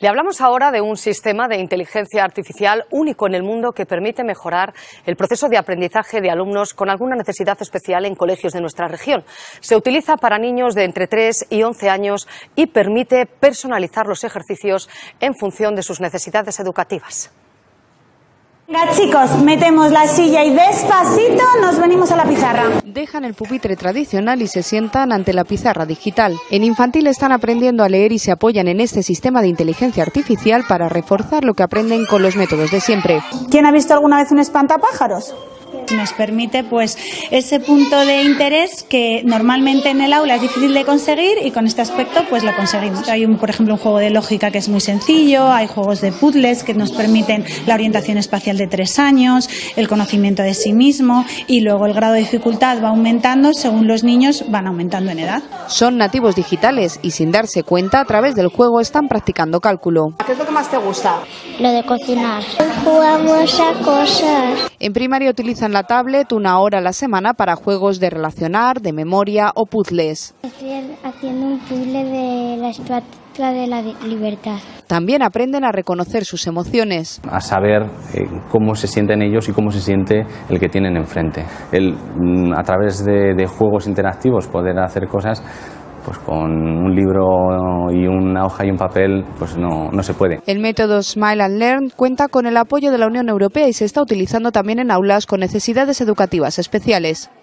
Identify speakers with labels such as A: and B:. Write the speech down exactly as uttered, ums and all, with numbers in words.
A: Le hablamos ahora de un sistema de inteligencia artificial único en el mundo que permite mejorar el proceso de aprendizaje de alumnos con alguna necesidad especial en colegios de nuestra región. Se utiliza para niños de entre tres y once años y permite personalizar los ejercicios en función de sus necesidades educativas.
B: Venga, chicos, metemos la silla y despacito nos venimos a la pizarra.
C: Dejan el pupitre tradicional y se sientan ante la pizarra digital. En infantil están aprendiendo a leer y se apoyan en este sistema de inteligencia artificial para reforzar lo que aprenden con los métodos de siempre.
B: ¿Quién ha visto alguna vez un espantapájaros? Nos permite pues ese punto de interés que normalmente en el aula es difícil de conseguir y con este aspecto pues lo conseguimos. Hay un, por ejemplo, un juego de lógica que es muy sencillo, hay juegos de puzzles que nos permiten la orientación espacial de tres años, el conocimiento de sí mismo y luego el grado de dificultad va aumentando según los niños van aumentando en edad.
C: Son nativos digitales y sin darse cuenta a través del juego están practicando cálculo.
B: ¿Qué es lo que más te gusta?
D: Lo de cocinar. Jugamos a cosas.
C: En primaria utilizan la tablet una hora a la semana para juegos de relacionar, de memoria o puzzles.
D: Estoy haciendo un puzzle de la estatua de la libertad.
C: También aprenden a reconocer sus emociones.
E: A saber eh, cómo se sienten ellos y cómo se siente el que tienen enfrente. El, a través de, de juegos interactivos poder hacer cosas pues con un libro y una hoja y un papel pues no, no se puede.
C: El método Smile and Learn cuenta con el apoyo de la Unión Europea y se está utilizando también en aulas con necesidades educativas especiales.